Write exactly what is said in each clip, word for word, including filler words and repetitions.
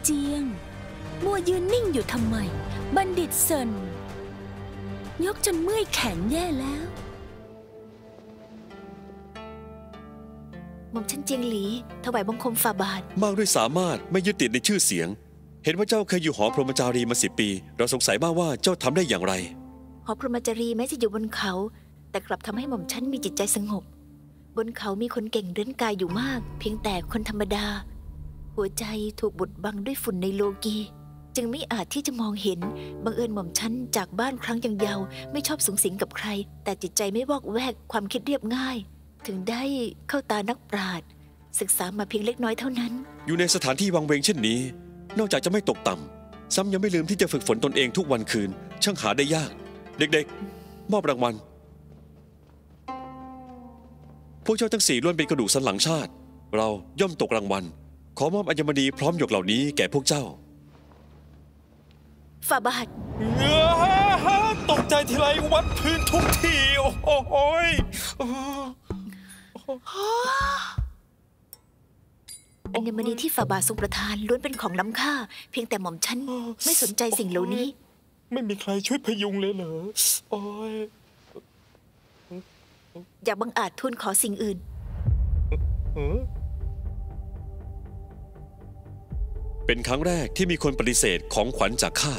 เจียงมัวยืนนิ่งอยู่ทำไมบัณฑิตเซินยกจนเมื่อยแขนแย่แล้วหม่อมฉันเจียงหลีถวายบังคมฝ่าบาทมากด้วยสามารถไม่ยึดติดในชื่อเสียงเห็นว่าเจ้าเคยอยู่หอพรหมจารีมาสิบปีเราสงสัยมากว่าเจ้าทำได้อย่างไรหอพรหมจารีแม้จะอยู่บนเขาแต่กลับทำให้หม่อมฉันมีจิตใจสงบบนเขามีคนเก่งเร้นกายอยู่มากเพียงแต่คนธรรมดาหัวใจถูกบดบังด้วยฝุ่นในโลกีจึงไม่อาจที่จะมองเห็นบังเอิญหม่อมฉันจากบ้านครั้งยังเยาว์ไม่ชอบสุงสิงกับใครแต่จิตใจไม่วอกแวกความคิดเรียบง่ายถึงได้เข้าตานักปราชญ์ศึกษามาเพียงเล็กน้อยเท่านั้นอยู่ในสถานที่วังเวงเช่นนี้นอกจากจะไม่ตกต่ำซ้ำยังไม่ลืมที่จะฝึกฝนตนเองทุกวันคืนช่างหาได้ยากเด็กๆมอบรางวัลพวกเจ้าทั้งสี่ล้วนเป็นกระดูกสันหลังชาติเราย่อมตกรางวัลขอมอบอัญมณีพร้อมหยกเหล่านี้แก่พวกเจ้าฝ่าบาทตกใจทีไรวัดพื้นทุกทีโอ้โหอัญมณีที่ฝ่าบาททรงประทานล้วนเป็นของล้ำค่าเพียงแต่หม่อมฉันไม่สนใจสิ่งเหล่านี้ไม่มีใครช่วยพยุงเลยเหรอโอ้ยอยากบังอาจทูลขอสิ่งอื่นเป็นครั้งแรกที่มีคนปฏิเสธของขวัญจากข้า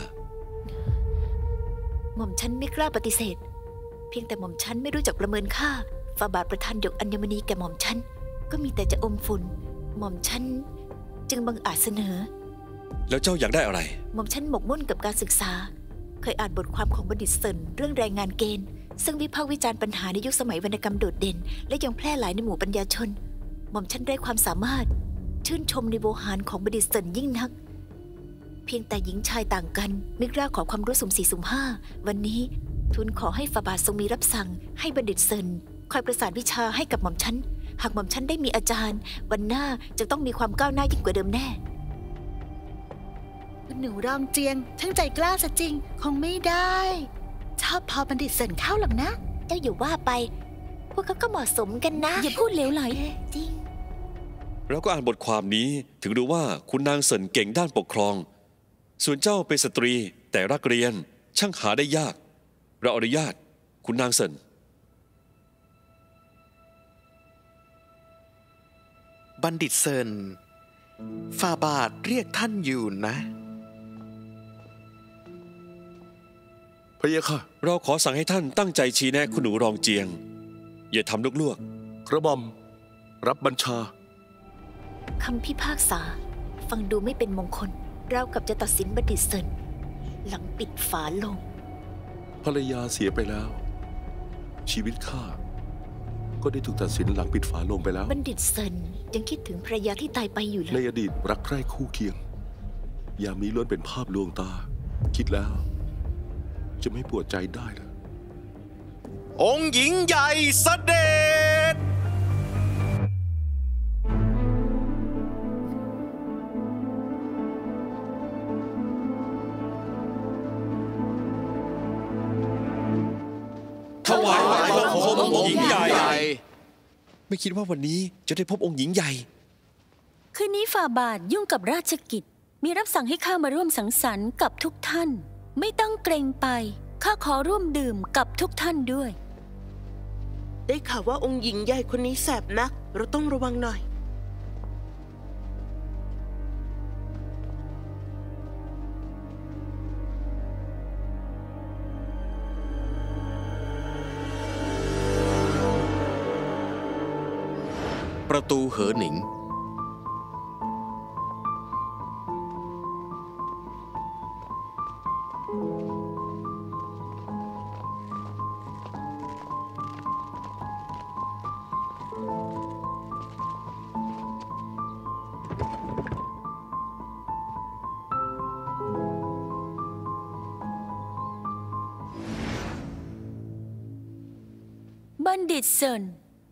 หม่อมฉันไม่กล้าปฏิเสธเพียงแต่หม่อมฉันไม่รู้จักประเมินค่าฝ่าบาทประทานหยกอัญมณีแก่หม่อมฉันก็มีแต่จะอมฝุ่นหม่อมฉันจึงบังอาจเสนอแล้วเจ้าอยากได้อะไรหม่อมฉันหมกมุ่นกับการศึกษาเคยอ่านบทความของบัณฑิตเซินเรื่องแรงงานเกณฑ์ซึ่งวิพากษ์วิจารณ์ปัญหาในยุคสมัยวรรณกรรมโดดเด่นและยังแพร่หลายในหมู่ปัญญาชนหม่อมฉันได้ความสามารถชื่นชมในโวหารของบัณฑิตเซินยิ่งนักเพียงแต่หญิงชายต่างกันไม่กล้าขอความรู้สุ่มสี่สุ่มห้าวันนี้ทูลขอให้ฝ่าบาททรงมีรับสั่งให้บัณฑิตเซินคอยประสานวิชาให้กับหม่อมฉันหากหม่อมฉันได้มีอาจารย์วันหน้าจะต้องมีความก้าวหน้ายิ่งกว่าเดิมแน่หนูรองเจียงทั้งใจกล้าซะจริงคงไม่ได้ชอบพอบัณฑิตเซินเข้าหรอกนะเจ้าอย่าว่าไปพวกเขาก็เหมาะสมกันนะอย่าพูดเหลวไหลจริงเราก็อ่านบทความนี้ถึงรู้ว่าคุณนางเซินเก่งด้านปกครองส่วนเจ้าเป็นสตรีแต่รักเรียนช่างหาได้ยากเราอนุญาตคุณนางเซินบัณฑิตเซินฝ่าบาทเรียกท่านอยู่นะพระเยาค่ะเราขอสั่งให้ท่านตั้งใจชี้แนะคุณหนูรองเจียงอย่าทำลวกๆกระหม่อมรับบัญชาคำพิพากษาฟังดูไม่เป็นมงคลเรากับจะตัดสินบัณฑิตเซินหลังปิดฝาโลงภรรยาเสียไปแล้วชีวิตข้าก็ได้ถูกตัดสินหลังปิดฝาโลงไปแล้วบัณฑิตเซินยังคิดถึงภรรยาที่ตายไปอยู่เลยในอดีตรักใคร่คู่เคียงยามนี้ล้วนเป็นภาพลวงตาคิดแล้วจะไม่ปวดใจได้เลยองค์หญิงใหญ่เสด็จถวายบังคมองค์หญิงใหญ่ไม่คิดว่าวันนี้จะได้พบองค์หญิงใหญ่คืนนี้ฝ่าบาทยุ่งกับราชกิจมีรับสั่งให้ข้ามาร่วมสังสรรค์กับทุกท่านไม่ต้องเกรงไปข้าขอร่วมดื่มกับทุกท่านด้วยได้ข่าวว่าองค์หญิงใหญ่คนนี้แสบนักเราต้องระวังหน่อยประตูเหอหนิงบัณฑิตเซิน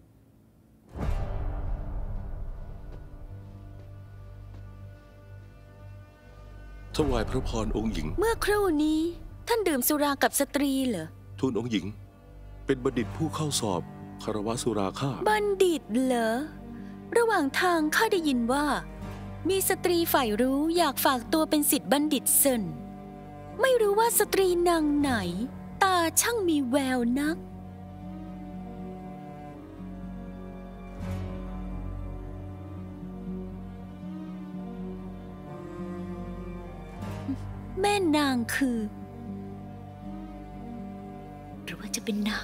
ถวายพระพรองค์หญิงเมื่อครู่นี้ท่านดื่มสุรากับสตรีเหรอทูลองค์หญิงเป็นบัณฑิตผู้เข้าสอบคารวะสุราข้าบัณฑิตเหรอระหว่างทางข้าได้ยินว่ามีสตรีฝ่ายรู้อยากฝากตัวเป็นศิษย์บัณฑิตเซินไม่รู้ว่าสตรีนางไหนตาช่างมีแววนักแม่นางคือหรือว่าจะเป็นนาง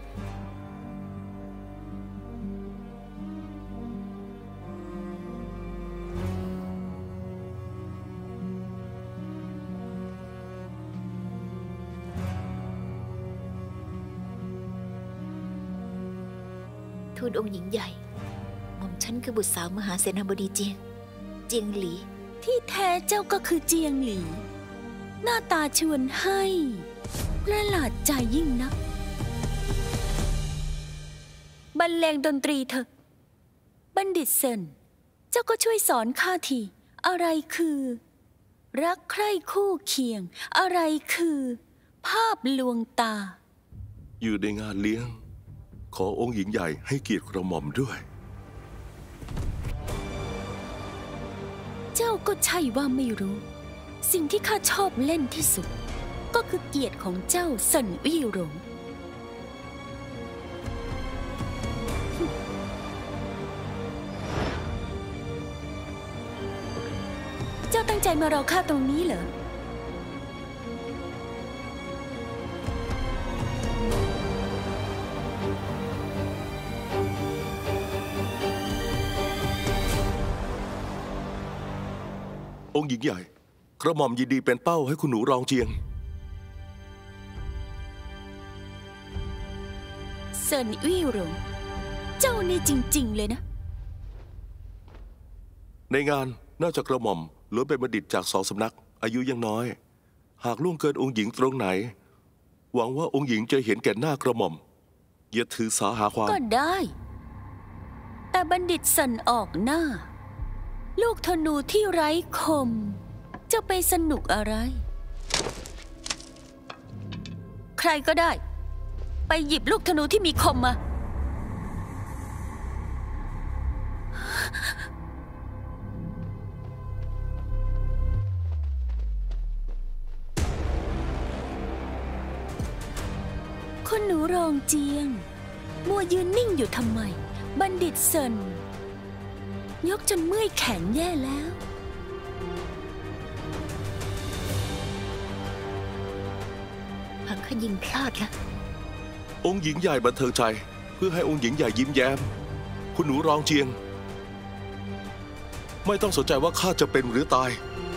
ทูลองค์หญิงใหญ่หม่อมฉันคือบุตรสาวมหาเสนาบดีเจียงเจียงหลีที่แท้เจ้าก็คือเจียงหลีหน้าตาชวนให้ประหลาดใจยิ่งนักบรรเลงดนตรีเถอะบัณฑิตเซินเจ้าก็ช่วยสอนข้าทีอะไรคือรักใคร่คู่เคียงอะไรคือภาพลวงตาอยู่ในงานเลี้ยงขอองค์หญิงใหญ่ให้เกียรติกระหม่อมด้วยเจ้าก็ใช่ว่าไม่รู้สิ่งที่ข้าชอบเล่นที่สุดก็คือเกียรติของเจ้าเซินอี้หลงเจ้าตั้งใจมารอข้าตรงนี้เหรอองค์หญิงใหญ่กระหม่อมยินดีเป็นเป้าให้คุณหนูรองเจียงเซินอี้หลงเจ้านี่จริงๆเลยนะในงานนอกจากกระหม่อมล้วนเป็นบัณฑิตจากสองสำนักอายุยังน้อยหากล่วงเกินองค์หญิงตรงไหนหวังว่าองค์หญิงจะเห็นแก่หน้ากระหม่อมอย่าถือสาหาความก็ได้แต่บัณฑิตเซินออกหน้าลูกธนูที่ไร้คมจะไปสนุกอะไรใครก็ได้ไปหยิบลูกธนูที่มีคมมาคุณหนูรองเจียงมัวยืนนิ่งอยู่ทำไมบัณฑิตเซินยกจนเมื่อยแขนแย่แล้วหากข้ายิงพลาดละองค์หญิงใหญ่บันเทิงใจเพื่อให้องค์หญิงใหญ่ยิ้มแย้มคุณหนูรองเจียงไม่ต้องสนใจว่าข้าจะเป็นหรือตาย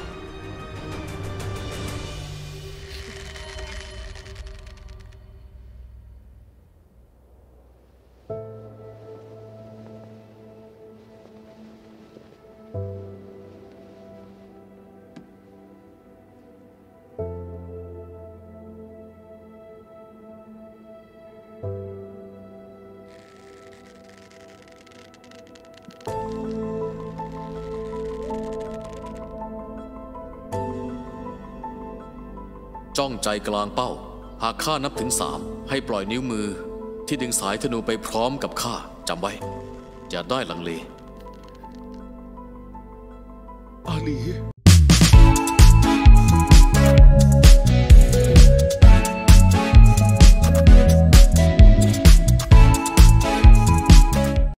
จ้องใจกลางเป้าหากข้านับถึงสามให้ปล่อยนิ้วมือที่ดึงสายธนูไปพร้อมกับข้าจำไว้อย่าได้ลังเลอาลี